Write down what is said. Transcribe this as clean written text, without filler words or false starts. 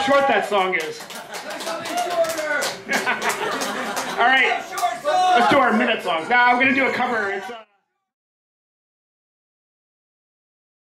short that song is. All right, let's do our minute songs. Now I'm gonna do a cover. It's